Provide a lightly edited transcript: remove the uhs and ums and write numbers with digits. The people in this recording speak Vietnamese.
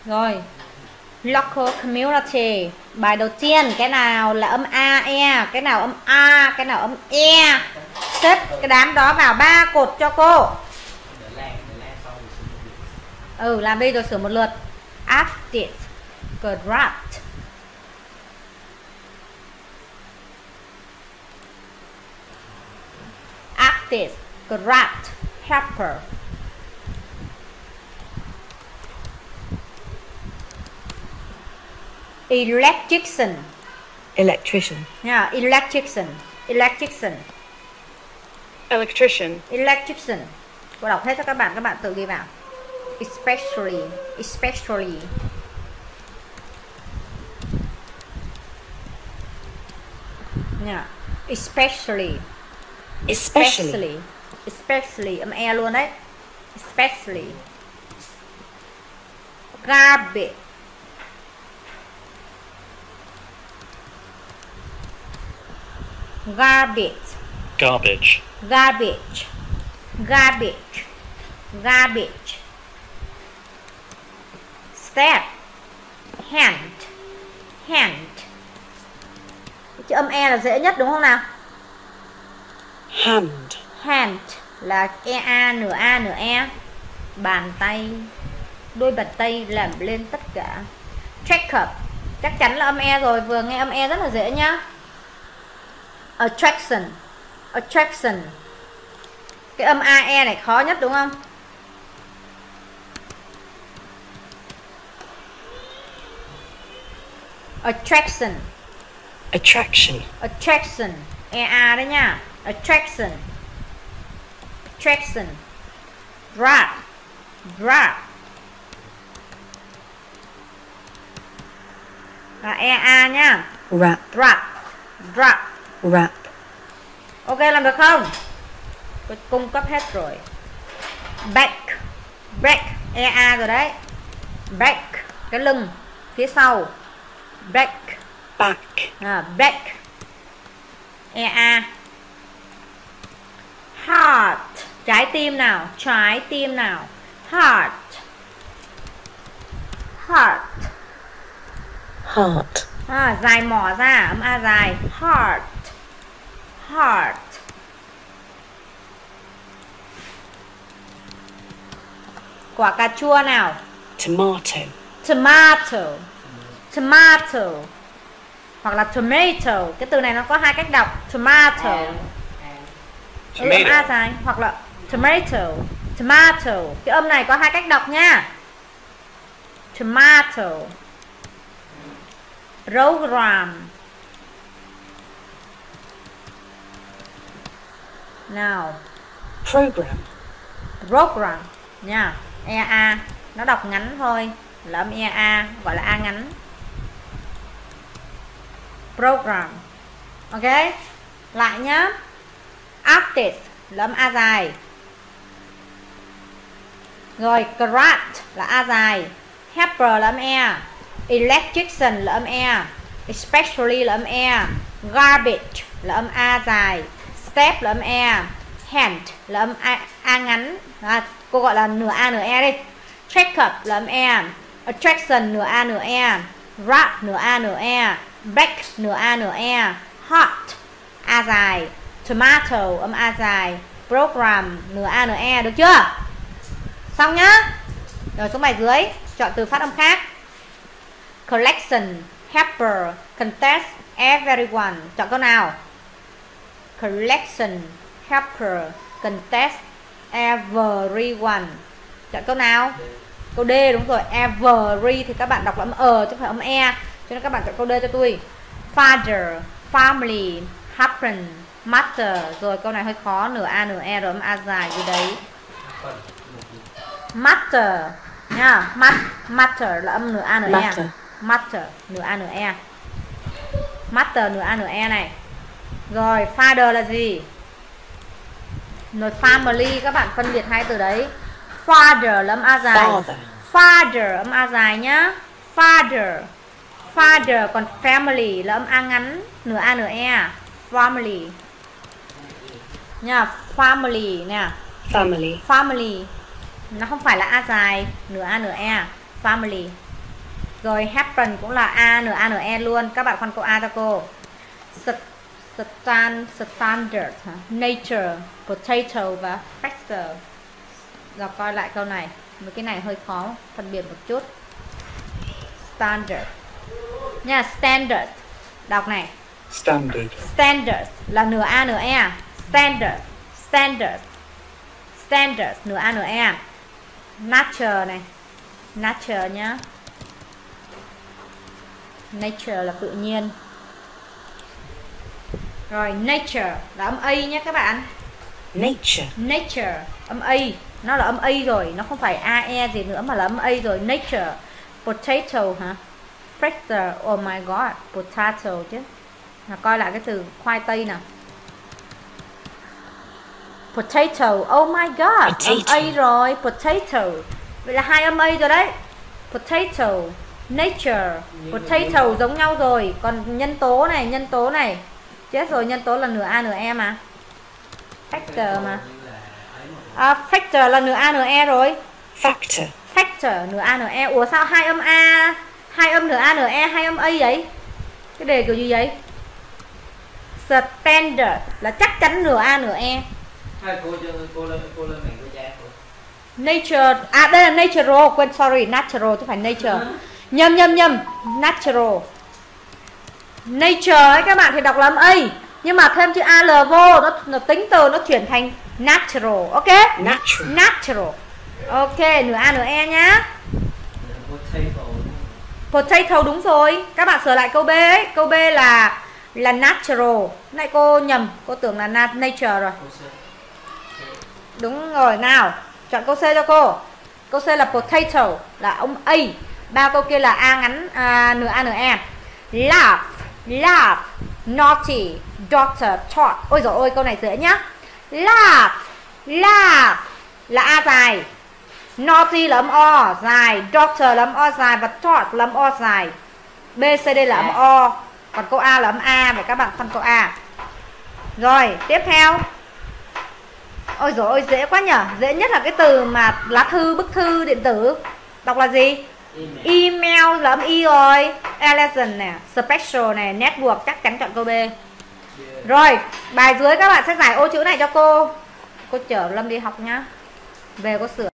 Rồi, local community. Bài đầu tiên, cái nào là âm A, E, cái nào âm A, cái nào âm E. Xếp cái đám đó vào 3 cột cho cô. Làm đi rồi sửa một lượt. Active, corrupt. Active, corrupt, helper. Electrician. Electrician. Yeah, electrician. Electrician. Electrician. Electrician. Cô đọc hết cho các bạn tự ghi vào. Especially. Especially. Yeah. Especially. Especially. Especially. Âm E luôn đấy. Especially. Garbage. Garbage. Garbage. Garbage. Garbage. Garbage. Step. Hand. Hand. Chữ âm E là dễ nhất đúng không nào? Hand. Hand là E-A, nửa A, nửa E. Bàn tay. Đôi bàn tay làm lên tất cả. Check up. Chắc chắn là âm E rồi. Vừa nghe âm E rất là dễ nhá. Attraction. Attraction. Cái âm AE này khó nhất đúng không? Attraction. Attraction. Attraction. EA đấy nha. Attraction. Attraction. Drop. Drop. Là EA nha. Wrap. Drop. Drop. Wrap. Ok, làm được không? Tôi cung cấp hết rồi. Back. Back. EA rồi đấy. Back. Cái lưng. Phía sau. Back. Back. Back. EA. Heart. Trái tim nào. Trái tim nào. Heart. Heart. Heart. Dài mỏ ra. Âm A dài. Heart. Heart. Quả cà chua nào. Tomato. Tomato. Tomato. Hoặc là tomato. Cái từ này nó có hai cách đọc. Tomato. Âm A dài. Hoặc là tomato. Tomato. Cái âm này có hai cách đọc nha. Tomato. Program. Nào. Program. Program nha. EA nó đọc ngắn thôi, là âm EA, gọi là A ngắn. Program. Ok, lại nhá. Artist là âm A dài. Rồi corrupt là A dài. Helper là âm E. Electrician là âm E. Especially là âm E. Garbage là âm A dài. Step là âm E. Hand là âm A ngắn. Cô gọi là nửa A nửa E đi. Check up là âm E. Attraction nửa A nửa E. Wrap nửa A nửa E. Back nửa A nửa E. Hot A dài. Tomato âm A dài. Program nửa A nửa E. Được chưa? Xong nhá. Rồi xuống bài dưới. Chọn từ phát âm khác. Collection. Helper. Contest. Everyone. Chọn câu nào? Collection. Helper. Contest. Everyone. Chọn câu nào? Câu D đúng rồi. Every thì các bạn đọc là âm chứ không phải âm E. Cho nên các bạn chọn câu D cho tôi. Father. Family. Happen. Matter. Rồi câu này hơi khó. Nửa A nửa E rồi âm A dài gì đấy. Matter nha. Matter là âm nửa A nửa E. Matter nửa A nửa E. Matter nửa A nửa E này. Rồi father là gì? Rồi family các bạn phân biệt hai từ đấy. Father là âm A dài. Father âm A dài nhá. Father. Father. Còn family là âm A ngắn. Nửa A nửa E. Family nha. Family nha. Family. Family. Nó không phải là A dài. Nửa A nửa E. Family. Rồi happen cũng là A, N, E luôn. Các bạn khoan câu A cho cô. Standard, nature, potato và factor. Rồi coi lại câu này. Mấy cái này hơi khó phân biệt một chút. Standard nha, standard. Đọc này. Standard. Standard là nửa A nửa E. Standard, standard, standard nửa A nửa E. Nature này, nature nhá. Nature là tự nhiên. Rồi nature là âm A nhé các bạn. Nature. Nature âm A, nó là âm A rồi, nó không phải AE gì nữa mà là âm A rồi. Nature. Potato hả? Factor, oh my god, potato chứ. Nào coi lại cái từ khoai tây nào. Potato, oh my god, âm A rồi, potato. Vậy là hai âm A rồi đấy. Potato, nature, potato giống nhau rồi. Còn nhân tố này, chết rồi, nhân tố là nửa A nửa E mà. Factor mà. Factor là nửa A nửa E rồi. Factor. Factor nửa A nửa E. Ủa sao hai âm A, hai âm nửa A nửa E, hai âm A vậy? Cái đề kiểu gì vậy? Standard là chắc chắn nửa A nửa E. Nature, à đây là natural, quên, sorry, natural chứ phải nature. Nhầm, natural. Nature ấy các bạn thì đọc là âm A, nhưng mà thêm chữ AL vô, nó tính từ nó chuyển thành natural, ok? Natural. Ok, nửa A nửa E nhá. Potato đúng rồi. Các bạn sửa lại câu B ấy. Câu B là natural. Này cô nhầm, cô tưởng là nature rồi. Đúng rồi, nào chọn câu C cho cô. Câu C là potato, là ông A. Ba câu kia là A ngắn, nửa A nửa E. Laugh, naughty, doctor, taught. Ôi dồi ôi, câu này dễ nhá. Laugh là A dài. Naughty là âm O dài, doctor là âm O dài và taught là âm O dài. B, C, D là âm O. Còn câu A là âm A. Vậy các bạn phân câu A. Rồi, tiếp theo. Ôi dồi ôi, dễ quá nhở. Dễ nhất là cái từ mà lá thư, bức thư điện tử. Đọc là gì? Email là âm Y rồi. Elegant nè, special nè, network, chắc chắn chọn câu B. Rồi, bài dưới các bạn sẽ giải ô chữ này cho cô. Cô chở Lâm đi học nhá. Về cô sửa.